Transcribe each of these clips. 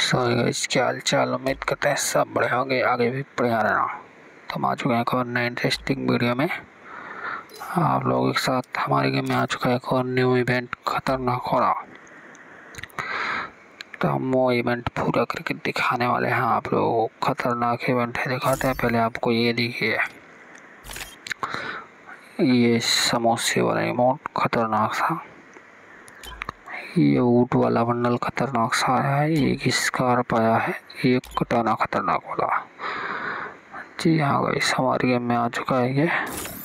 So guys, क्या हाल चाल। उम्मीद करते हैं सब बढ़िया होंगे, आगे भी बढ़िया रहना। तो हम आ चुके हैं एक और नए इंटरेस्टिंग वीडियो में। आप लोगों के साथ हमारे गेम में आ चुका है एक और न्यू इवेंट, खतरनाक हो रहा। तो हम वो इवेंट पूरा करके दिखाने वाले हैं आप लोगों को। खतरनाक इवेंट है, दिखाते हैं। पहले आपको ये दिखिए, ये समोसे वाला इमोट खतरनाक सा। ये ऊँट वाला बंडल खतरनाक सा आया है। एक स्कार्प आया है, एक कटाना खतरनाक वाला। जी हाँ गाइस, हमारे गेम में आ चुका है ये।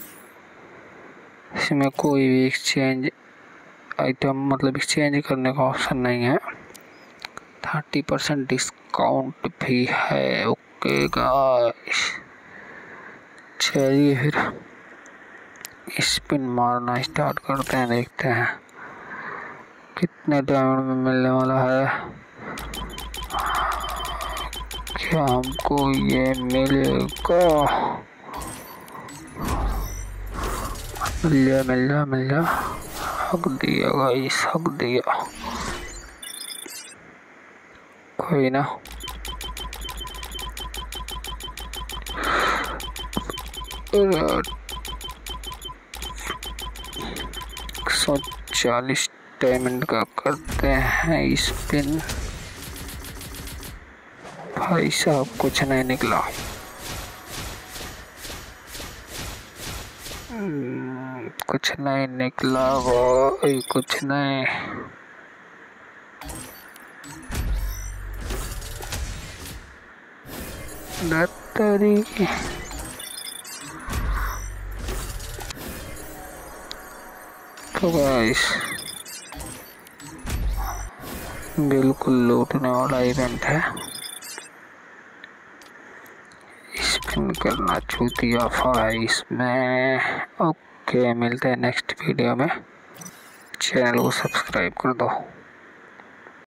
इसमें कोई भी एक्सचेंज आइटम मतलब एक्सचेंज करने का ऑप्शन नहीं है। 30% डिस्काउंट भी है। ओके गाइस, चलिए फिर स्पिन मारना स्टार्ट करते हैं। देखते हैं कितने डायमंड में मिलने वाला है। क्या हमको ये मिलेगा? मिल जा। हक दिया गाइस, हक दिया। कोई ना, $140 डायमंड का करते हैं स्पिन। भाई साहब कुछ नहीं निकला। कुछ नहीं निकला भाई, कुछ नहीं। तो गाइस, बिल्कुल लूटने वाला इवेंट है। स्पिन करना चूतिया है इसमें। ओके, मिलते हैं नेक्स्ट वीडियो में। चैनल को सब्सक्राइब कर दो।